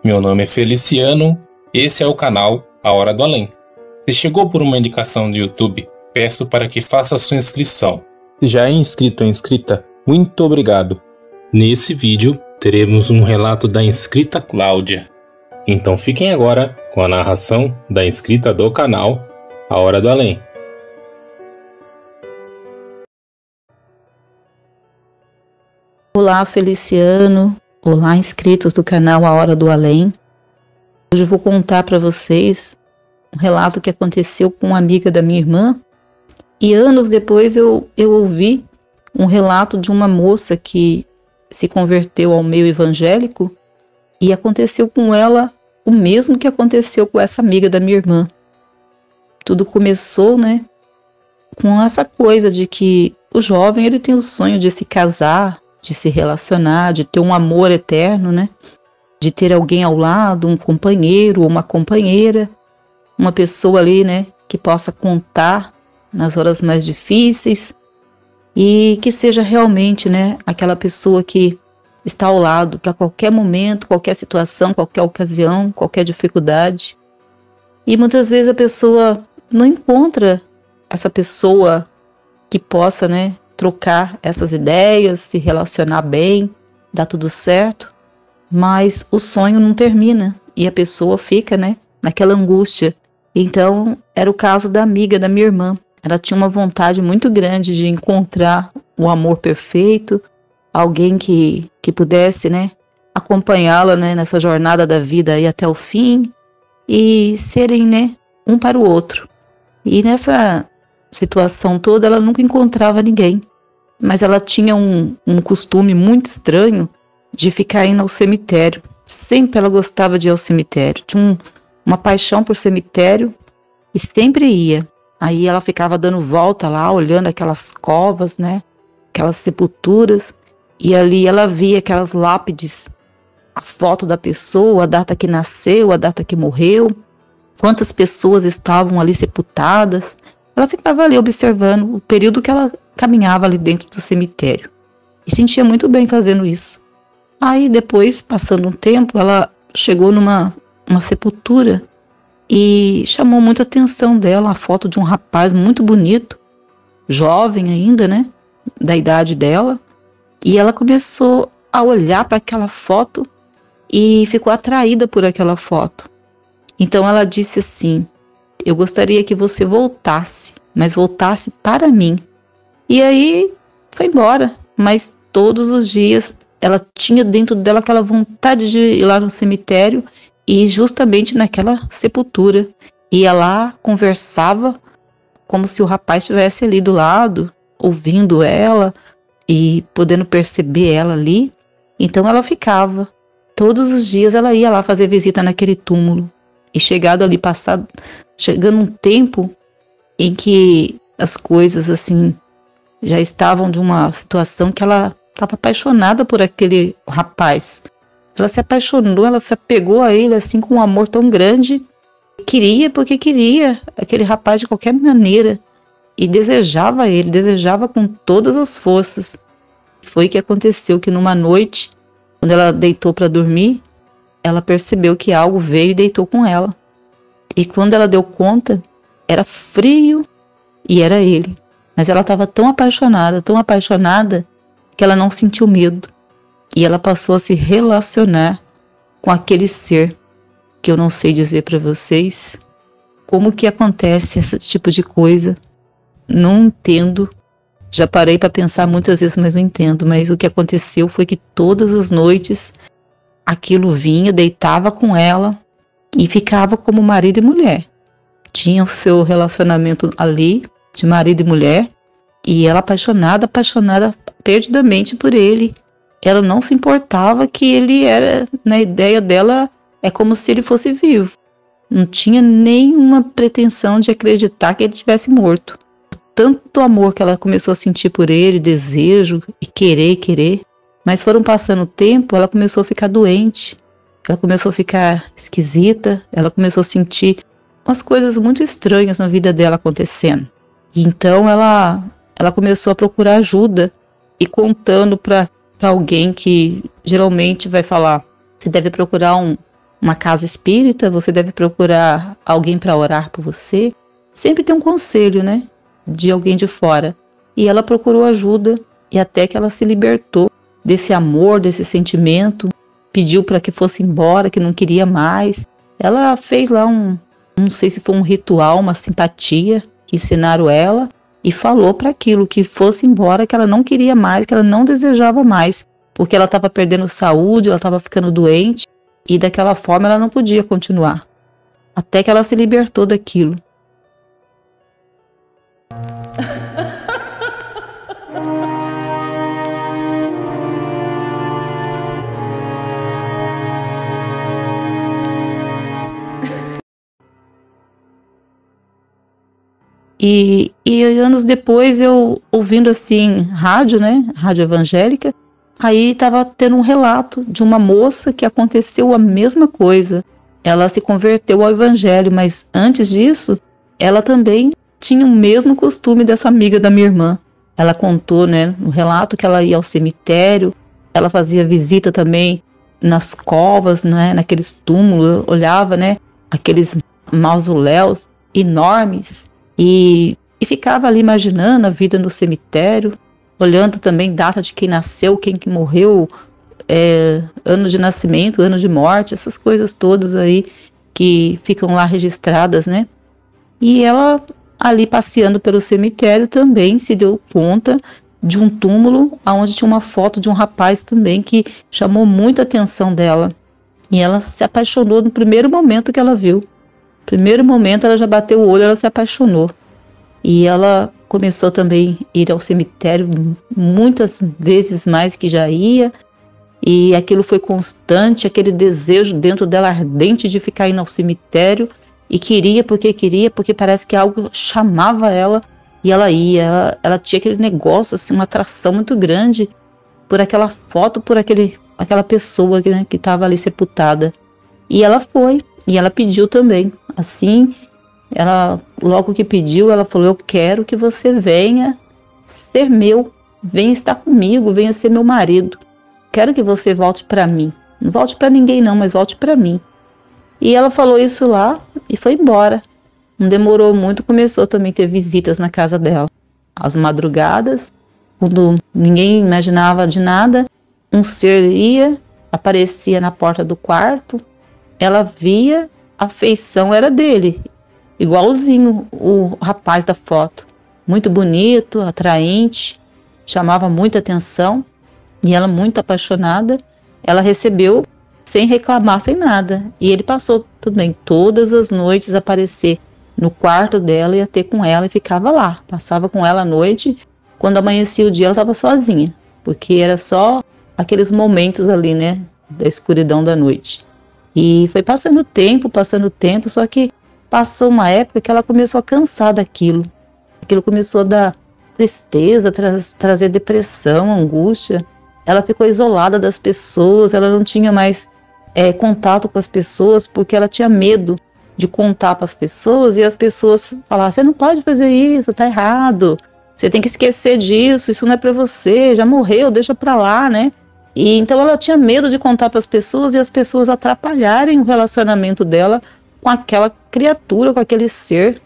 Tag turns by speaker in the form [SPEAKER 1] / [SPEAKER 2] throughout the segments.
[SPEAKER 1] Meu nome é Feliciano, esse é o canal A Hora do Além. Se chegou por uma indicação do YouTube, peço para que faça sua inscrição. Se já é inscrito ou inscrita, muito obrigado. Nesse vídeo, teremos um relato da inscrita Cláudia. Então fiquem agora com a narração da inscrita do canal A Hora do Além.
[SPEAKER 2] Olá, Feliciano. Olá, inscritos do canal A Hora do Além. Hoje eu vou contar para vocês um relato que aconteceu com uma amiga da minha irmã. E anos depois eu ouvi um relato de uma moça que se converteu ao meio evangélico e aconteceu com ela o mesmo que aconteceu com essa amiga da minha irmã. Tudo começou, com essa coisa de que o jovem ele tem o sonho de se casar, de se relacionar, de ter um amor eterno, de ter alguém ao lado, um companheiro ou uma companheira, uma pessoa ali, que possa contar nas horas mais difíceis e que seja realmente, aquela pessoa que está ao lado para qualquer momento, qualquer situação, qualquer ocasião, qualquer dificuldade. E muitas vezes a pessoa não encontra essa pessoa que possa, trocar essas ideias, se relacionar bem, dá tudo certo, mas o sonho não termina e a pessoa fica, naquela angústia. Então, era o caso da amiga da minha irmã. Ela tinha uma vontade muito grande de encontrar o amor perfeito, alguém que pudesse, acompanhá-la, nessa jornada da vida aí até o fim e serem, um para o outro. E nessa situação toda, ela nunca encontrava ninguém. Mas ela tinha um costume muito estranho de ficar indo ao cemitério. Sempre ela gostava de ir ao cemitério. Tinha uma paixão por cemitério e sempre ia. Aí ela ficava dando volta lá, olhando aquelas covas, aquelas sepulturas. E ali ela via aquelas lápides, a foto da pessoa, a data que nasceu, a data que morreu, quantas pessoas estavam ali sepultadas. Ela ficava ali observando o período que ela caminhava ali dentro do cemitério. E sentia muito bem fazendo isso. Aí depois, passando um tempo, ela chegou numa sepultura e chamou muita atenção dela a foto de um rapaz muito bonito, jovem ainda, da idade dela. E ela começou a olhar para aquela foto e ficou atraída por aquela foto. Então ela disse assim: eu gostaria que você voltasse, mas voltasse para mim. E aí foi embora, mas todos os dias ela tinha dentro dela aquela vontade de ir lá no cemitério e justamente naquela sepultura. Ia lá, conversava como se o rapaz estivesse ali do lado, ouvindo ela e podendo perceber ela ali. Então ela ficava. Todos os dias ela ia lá fazer visita naquele túmulo. E chegando um tempo em que as coisas assim já estavam de uma situação que ela estava apaixonada por aquele rapaz. Ela se apaixonou, ela se apegou a ele assim com um amor tão grande. Queria porque queria aquele rapaz de qualquer maneira. E desejava ele, desejava com todas as forças. Foi que aconteceu que numa noite, quando ela deitou para dormir, ela percebeu que algo veio e deitou com ela. E quando ela deu conta, era frio e era ele. Mas ela estava tão apaixonada, que ela não sentiu medo. E ela passou a se relacionar com aquele ser que eu não sei dizer para vocês como que acontece esse tipo de coisa. Não entendo. Já parei para pensar muitas vezes, mas não entendo. Mas o que aconteceu foi que todas as noites aquilo vinha, deitava com ela e ficava como marido e mulher. Tinha o seu relacionamento ali, de marido e mulher, e ela apaixonada perdidamente por ele. Ela não se importava que ele era, na ideia dela, é como se ele fosse vivo. Não tinha nenhuma pretensão de acreditar que ele tivesse morto. Tanto amor que ela começou a sentir por ele, desejo e querer. Mas foram passando o tempo, ela começou a ficar doente. Ela começou a ficar esquisita. Ela começou a sentir umas coisas muito estranhas na vida dela acontecendo. E então ela começou a procurar ajuda e contando para alguém que geralmente vai falar: você deve procurar um uma casa espírita, você deve procurar alguém para orar por você. Sempre tem um conselho, né, de alguém de fora. E ela procurou ajuda e até que ela se libertou desse amor, desse sentimento, pediu para que fosse embora, que não queria mais. Ela fez lá não sei se foi um ritual, uma simpatia que ensinaram ela e falou para aquilo que fosse embora, que ela não queria mais, que ela não desejava mais, porque ela estava perdendo saúde, ela estava ficando doente e daquela forma ela não podia continuar. Até que ela se libertou daquilo. E anos depois eu ouvindo assim rádio, né, rádio evangélica, aí estava tendo um relato de uma moça que aconteceu a mesma coisa. Ela se converteu ao evangelho, mas antes disso, ela também tinha o mesmo costume dessa amiga da minha irmã. Ela contou, né, no relato que ela ia ao cemitério, ela fazia visita também nas covas, né, naqueles túmulos, olhava, né, aqueles mausoléus enormes. E ficava ali imaginando a vida no cemitério, olhando também data de quem nasceu, quem que morreu, ano de nascimento, ano de morte, essas coisas todas aí que ficam lá registradas, né? E ela, ali passeando pelo cemitério, também se deu conta de um túmulo onde tinha uma foto de um rapaz também que chamou muita atenção dela. E ela se apaixonou no primeiro momento que ela viu. Primeiro momento ela já bateu o olho, ela se apaixonou. E ela começou também a ir ao cemitério muitas vezes mais que já ia. E aquilo foi constante, aquele desejo dentro dela ardente de ficar indo ao cemitério. E queria, porque parece que algo chamava ela. E ela ia, ela tinha aquele negócio, assim, uma atração muito grande por aquela foto, por aquela pessoa, né, que estava ali sepultada. E ela foi, e ela pediu também. Assim, ela, logo que pediu, ela falou: eu quero que você venha ser meu, venha estar comigo, venha ser meu marido. Quero que você volte para mim. Não volte para ninguém não, mas volte para mim. E ela falou isso lá e foi embora. Não demorou muito, começou também a ter visitas na casa dela. Às madrugadas, quando ninguém imaginava de nada, um ser ia, aparecia na porta do quarto, ela via, a feição era dele, igualzinho o rapaz da foto. Muito bonito, atraente, chamava muita atenção, e ela muito apaixonada, ela recebeu sem reclamar, sem nada. E ele passou também todas as noites a aparecer no quarto dela, ia ter com ela e ficava lá. Passava com ela à noite, quando amanhecia o dia ela estava sozinha, porque era só aqueles momentos ali, né, da escuridão da noite. E foi passando o tempo, só que passou uma época que ela começou a cansar daquilo. Aquilo começou a dar tristeza, trazer depressão, angústia. Ela ficou isolada das pessoas, ela não tinha mais contato com as pessoas, porque ela tinha medo de contar para as pessoas e as pessoas falavam: você não pode fazer isso, tá errado, você tem que esquecer disso, isso não é para você, já morreu, deixa para lá, né? E então ela tinha medo de contar para as pessoas e as pessoas atrapalharem o relacionamento dela com aquela criatura, com aquele ser.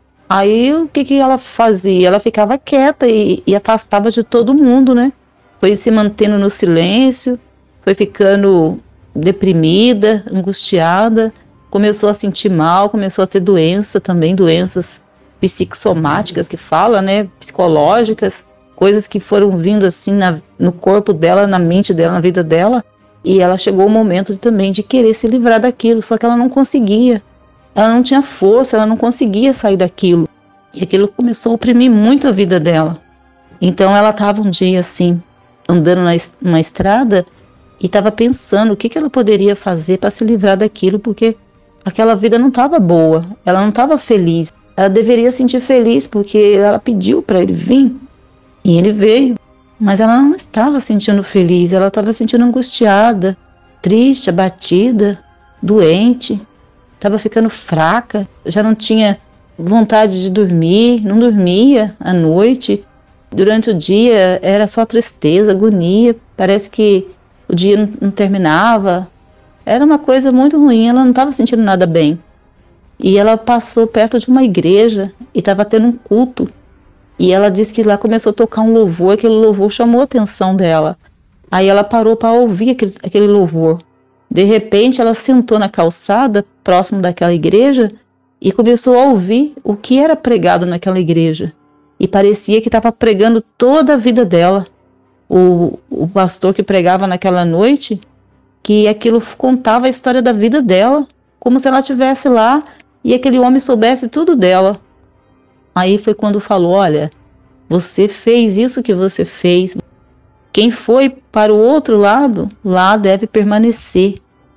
[SPEAKER 2] Aí o que ela fazia? Ela ficava quieta e afastava de todo mundo, né? Foi se mantendo no silêncio, foi ficando deprimida, angustiada, começou a sentir mal, começou a ter doença também, doenças psicossomáticas que fala, né? Psicológicas, coisas que foram vindo assim no corpo dela, na mente dela, na vida dela. E ela chegou o momento também de querer se livrar daquilo, só que ela não conseguia. Ela não tinha força, ela não conseguia sair daquilo. E aquilo começou a oprimir muito a vida dela. Então ela estava um dia assim, andando numa estrada e estava pensando o que ela poderia fazer para se livrar daquilo, porque aquela vida não estava boa, ela não estava feliz. Ela deveria sentir feliz porque ela pediu para ele vir e ele veio. Mas ela não estava sentindo feliz, ela estava sentindo angustiada, triste, abatida, doente. Estava ficando fraca, já não tinha vontade de dormir, não dormia à noite. Durante o dia era só tristeza, agonia, parece que o dia não terminava. Era uma coisa muito ruim, ela não estava sentindo nada bem. E ela passou perto de uma igreja e estava tendo um culto. E ela disse que lá começou a tocar um louvor, aquele louvor chamou a atenção dela. Aí ela parou para ouvir aquele louvor. De repente ela sentou na calçada, próximo daquela igreja, e começou a ouvir o que era pregado naquela igreja. E parecia que estava pregando toda a vida dela. O pastor que pregava naquela noite, que aquilo contava a história da vida dela, como se ela estivesse lá e aquele homem soubesse tudo dela. Aí foi quando falou, olha, você fez isso que você fez. Quem foi para o outro lado, lá deve permanecer.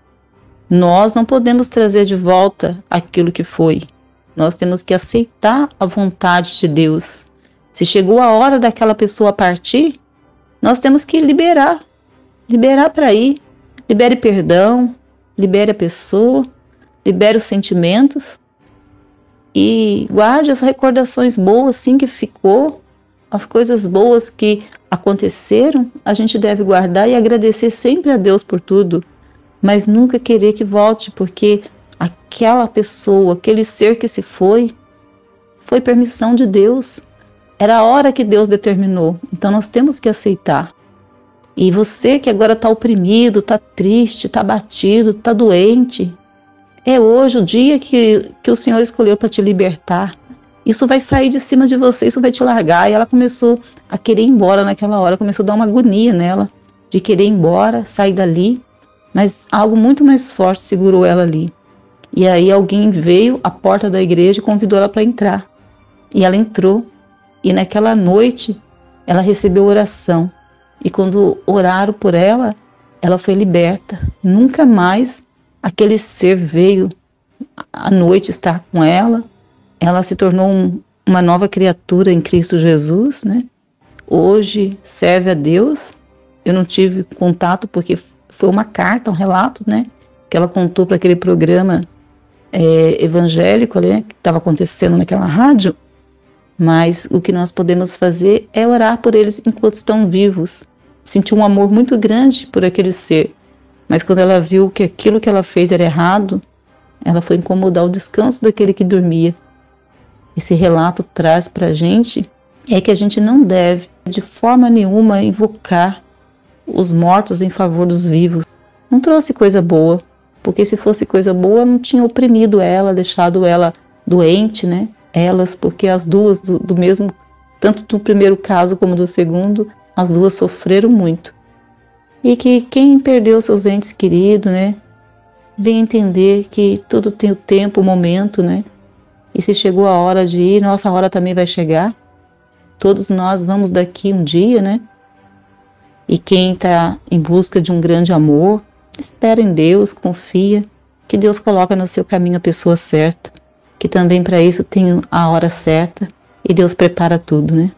[SPEAKER 2] Nós não podemos trazer de volta aquilo que foi. Nós temos que aceitar a vontade de Deus. Se chegou a hora daquela pessoa partir, nós temos que liberar para ir. Libere perdão, libere a pessoa, libere os sentimentos e guarde as recordações boas, sim, que ficou, as coisas boas que aconteceram, a gente deve guardar e agradecer sempre a Deus por tudo, mas nunca querer que volte, porque aquela pessoa, aquele ser que se foi permissão de Deus. Era a hora que Deus determinou, então nós temos que aceitar. E você que agora está oprimido, está triste, está abatido, está doente, é hoje o dia que o Senhor escolheu para te libertar. Isso vai sair de cima de você, isso vai te largar. E ela começou a querer ir embora naquela hora, começou a dar uma agonia nela, de querer ir embora, sair dali. Mas algo muito mais forte segurou ela ali. E aí alguém veio à porta da igreja e convidou ela para entrar. E ela entrou. E naquela noite, ela recebeu oração. E quando oraram por ela, ela foi liberta. Nunca mais aquele ser veio à noite estar com ela. Ela se tornou uma nova criatura em Cristo Jesus, né? Hoje serve a Deus. Eu não tive contato porque foi uma carta, um relato, né? Que ela contou para aquele programa evangélico, né? Que estava acontecendo naquela rádio. Mas o que nós podemos fazer é orar por eles enquanto estão vivos. Sentiu um amor muito grande por aquele ser. Mas quando ela viu que aquilo que ela fez era errado, ela foi incomodar o descanso daquele que dormia. Esse relato traz para a gente é que a gente não deve, de forma nenhuma, invocar os mortos em favor dos vivos. Não trouxe coisa boa, porque se fosse coisa boa, não tinha oprimido ela, deixado ela doente, né? Elas, porque as duas do mesmo, tanto do primeiro caso como do segundo, as duas sofreram muito. E que quem perdeu seus entes queridos, né, vem entender que tudo tem o tempo, o momento, né? E se chegou a hora de ir, nossa hora também vai chegar. Todos nós vamos daqui um dia, né? E quem está em busca de um grande amor, espera em Deus, confia, que Deus coloca no seu caminho a pessoa certa, que também para isso tem a hora certa e Deus prepara tudo, né?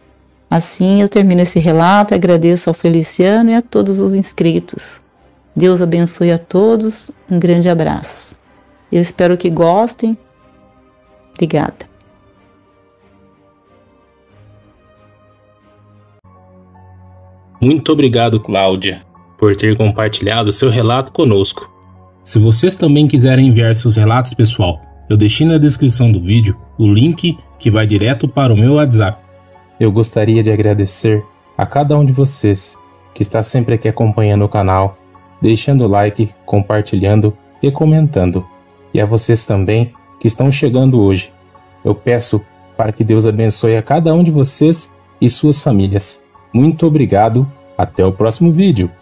[SPEAKER 2] Assim eu termino esse relato, agradeço ao Feliciano e a todos os inscritos. Deus abençoe a todos, um grande abraço. Eu espero que gostem. Obrigada.
[SPEAKER 1] Muito obrigado, Cláudia, por ter compartilhado seu relato conosco. Se vocês também quiserem enviar seus relatos, pessoal, eu deixei na descrição do vídeo o link que vai direto para o meu WhatsApp. Eu gostaria de agradecer a cada um de vocês que está sempre aqui acompanhando o canal, deixando o like, compartilhando e comentando. E a vocês também que estão chegando hoje. Eu peço para que Deus abençoe a cada um de vocês e suas famílias. Muito obrigado, até o próximo vídeo.